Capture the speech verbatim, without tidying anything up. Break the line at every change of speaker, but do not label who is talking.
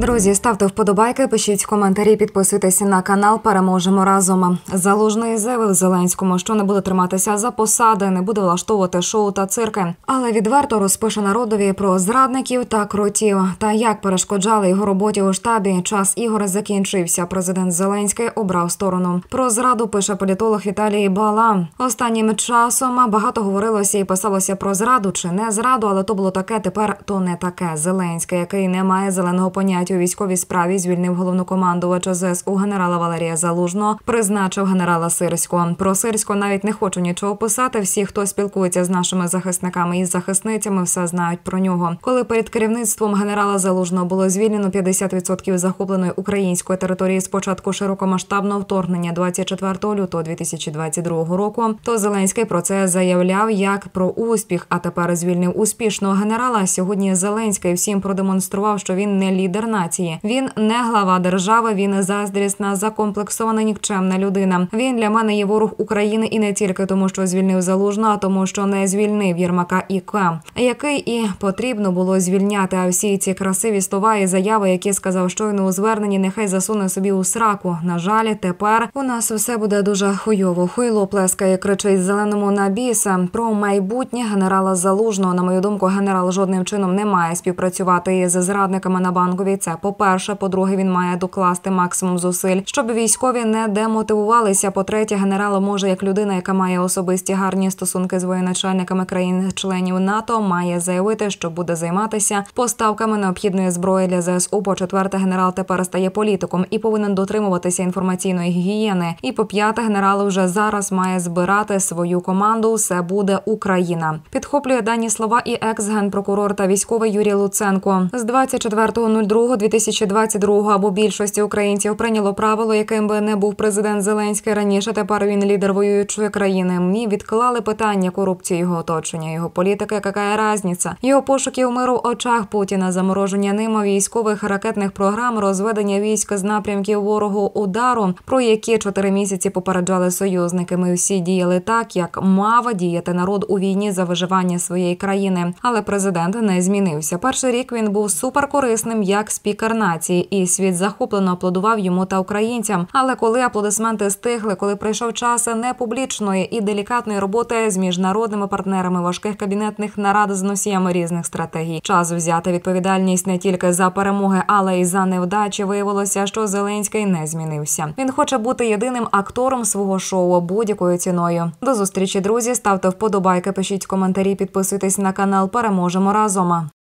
Друзі, ставте вподобайки, пишіть коментарі, підписуйтесь на канал «Переможемо разом». Залужний заявив Зеленському, що не буде триматися за посади, не буде влаштовувати шоу та цирки. Але відверто розпише народові про зрадників та кротів. Та як перешкоджали його роботі у штабі. Час ігор закінчився. Президент Зеленський обрав сторону. Про зраду пише політолог Віталій Балан. Останнім часом багато говорилося і писалося про зраду чи не зраду, але то було таке, тепер то не таке. Зеленський, який не має зеленого поняття у військовій справі, звільнив головнокомандувача зе ес у генерала Валерія Залужного, призначив генерала Сирського. Про Сирського навіть не хочу нічого писати. Всі, хто спілкується з нашими захисниками і захисницями, все знають про нього. Коли перед керівництвом генерала Залужного було звільнено п'ятдесят відсотків захопленої української території з початку широкомасштабного вторгнення двадцять четвертого лютого дві тисячі двадцять другого року, то Зеленський про це заявляв як про успіх, а тепер звільнив успішного генерала. Сьогодні Зеленський всім продемонстрував, що він не лідер нації. Він не глава держави, він заздрісна, закомплексована, нікчемна людина. Він для мене є ворог України і не тільки тому, що звільнив Залужного, а тому, що не звільнив Єрмака і К, який і потрібно було звільняти. А всі ці красиві слова і заяви, які сказав щойно у зверненні, нехай засуне собі у сраку. На жаль, тепер у нас все буде дуже хуйово. Хуйло плескає, кричить зеленому на біса. Про майбутнє генерала Залужного. На мою думку, генерал жодним чином не має співпрацювати із зрадниками на Банковій. Це по-перше. По-друге, він має докласти максимум зусиль, щоб військові не демотивувалися. По-третє, генерал може, як людина, яка має особисті гарні стосунки з воєначальниками країн-членів НАТО, має заявити, що буде займатися поставками необхідної зброї для зе ес у. По-четверте, генерал тепер стає політиком і повинен дотримуватися інформаційної гігієни. І по-п'яте, генерал вже зараз має збирати свою команду. Все буде Україна. Підхоплює дані слова і екс-генпрокурор та військовий Юрій Луценко. З двадцять четвертого другого дві тисячі двадцять другого або більшості українців прийняло правило, яким би не був президент Зеленський раніше, тепер він лідер воюючої країни. Мені відклали питання корупції його оточення, його політики, яка різниця, його пошуків миру в очах Путіна, замороження ним військових ракетних програм, розведення військ з напрямків ворогу удару, про які чотири місяці попереджали союзники. Ми всі діяли так, як мав діяти народ у війні за виживання своєї країни. Але президент не змінився. Перший рік він був суперкорисним як спікер нації, і світ захоплено аплодував йому та українцям. Але коли аплодисменти стихли, коли прийшов час непублічної і делікатної роботи з міжнародними партнерами, важких кабінетних нарад з носіями різних стратегій, час взяти відповідальність не тільки за перемоги, але й за невдачі, виявилося, що Зеленський не змінився. Він хоче бути єдиним актором свого шоу будь-якою ціною. До зустрічі, друзі. Ставте вподобайки, пишіть коментарі, підписуйтесь на канал «Переможемо разом».